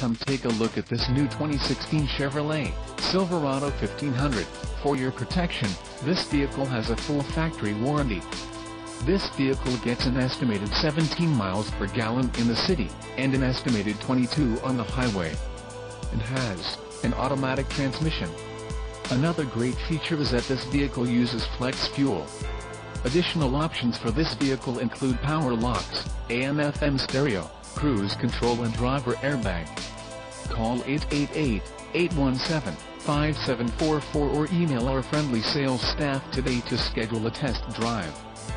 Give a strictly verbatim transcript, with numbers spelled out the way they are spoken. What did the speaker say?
come take a look at this new twenty sixteen Chevrolet Silverado fifteen hundred. For your protection, this vehicle has a full factory warranty. This vehicle gets an estimated seventeen miles per gallon in the city, and an estimated twenty-two on the highway. It has an automatic transmission. Another great feature is that this vehicle uses flex fuel. Additional options for this vehicle include power locks, A M F M stereo, cruise control and driver airbag. Call eight eight eight, eight one seven, five seven four four or email our friendly sales staff today to schedule a test drive.